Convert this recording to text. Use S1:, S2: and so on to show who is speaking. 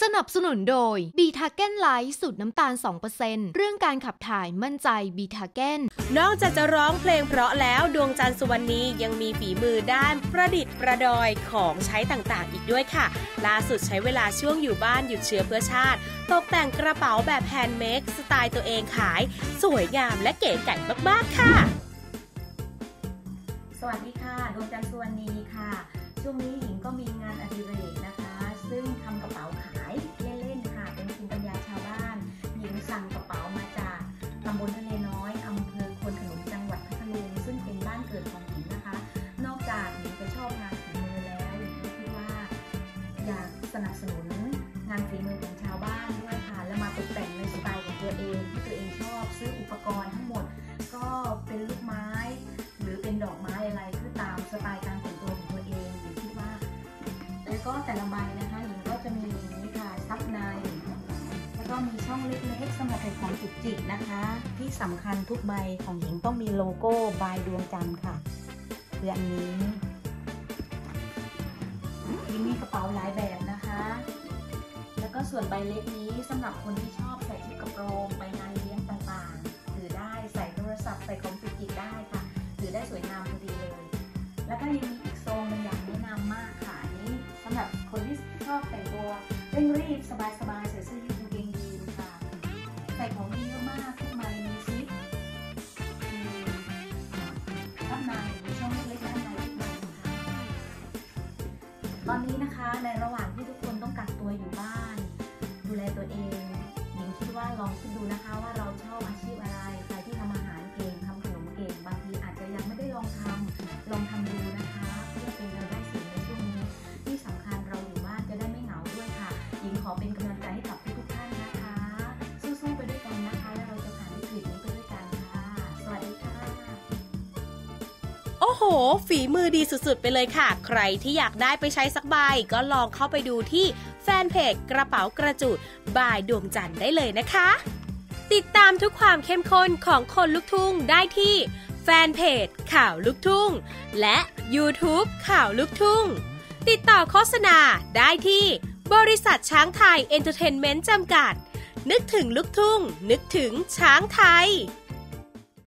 S1: นับสนุนโดยบีทาเก้นไลท์สูตรน้ำตาล 2% เรื่องการขับถ่ายมั่นใจบีทาเก้น
S2: นอกจากจะร้องเพลงเพราะแล้วดวงจันทร์สุวรรณียังมีฝีมือด้านประดิษฐ์ประดอยของใช้ต่างๆอีกด้วยค่ะล่าสุดใช้เวลาช่วงอยู่บ้านหยุดเชื้อเพื่อชาติตกแต่งกระเป๋าแบบแฮนด์เมดสไตล์ตัวเองขายสวยงามและเก๋ไก๋มากๆค่ะ
S3: สวัสดีค่ะดวงจันทร์สุวรรณีค่ะช่วงนี้หญิงก็มีงานอดิเรกนะคะซึ่งทำกระเป๋าขายเล่นๆค่ะเป็นภูมิปัญญาชาวบ้านหญิงสั่งกระเป๋ามาจากตำบลทะเลน้อยอำเภอควนขนุนจังหวัดพัทลุงซึ่งเป็นบ้านเกิดของหญิงนะคะนอกจากหญิงจะชอบงานฝีมือแล้วหญิงก็คิดว่าอยากสนับสนุนงานฝีมือของชาวบ้านด้วยค่ะและมาตกแต่งในสไตล์ของตัวเองที่ตัวเองชอบซื้ออุปกรณ์ทั้งหมดก็เป็นลูกไม้หรือเป็นดอกไม้อะไรคือตามสไตล์การแต่งตัวของตัวเองหญิงคิดว่าแล้วก็แต่ละใบนะคะหญิงก็จะมีนี่ค่ะซับในแล้วก็มีช่องเล็กๆสำหรับใส่ของจุกจิกนะคะที่สำคัญทุกใบของหญิงต้องมีโลโก้บายดวงจันทร์ค่ะคืออันนี้หญิงมีกระเป๋าหลายแบบนะคะแล้วก็ส่วนใบเล็กนี้สำหรับคนที่ชอบใส่ชุดกระโปรงไปงานเลี้ยงต่างๆถือได้ใส่โทรศัพท์ใส่ของจุกจิกได้ค่ะถือได้สวยงามพอดีเลยแล้วก็ยังมีอีกโซนหนึ่งอย่างแนะนำมากค่ะอันนี้สำหรับคนที่ชอบแต่งตัวเร่งรีบสบายๆใส่เสื้อยืดกางเกงยีนค่ะใส่ของดีเยอะมากขึ้นมามีซิปด้านในมีช่องเล็กๆด้านในทุกใบค่ะตอนนี้นะคะในระหว่างที่ทุกคนต้องกักตัวอยู่บ้านดูแลตัวเองหญิงคิดว่าลองคิดดูนะคะว่าเราชอบอาชีพอะไรใครที่ทำอาหารเก่งทำขนมเก่งบางทีอาจจะยังไม่ได้ลองทำดูนะคะเพื่อเป็นรายได้เสริมในช่วงนี้ที่สำคัญเราอยู่บ้านจะได้ไม่เหงาด้วยค่ะหญิงขอเป็นกำลังใจให้กับทุกท่านนะคะสู้ๆไปด้วยกันนะคะและเราจะผ่านวิกฤตนี้ไปด้วยกันค่ะสวัสดีค่ะ
S2: โอ้โหฝีมือดีสุดๆไปเลยค่ะใครที่อยากได้ไปใช้สักใบก็ลองเข้าไปดูที่แฟนเพจกระเป๋ากระจุดบายดวงจันทร์ได้เลยนะคะติดตามทุกความเข้มข้นของคนลุกทุ่งได้ที่แฟนเพจข่าวลุกทุ่งและ YouTube ข่าวลุกทุ่งติดต่อโฆษณาได้ที่บริษัทช้างไทยเอนเตอร์เทนเมนต์จำกัดนึกถึงลุกทุ่งนึกถึงช้างไทย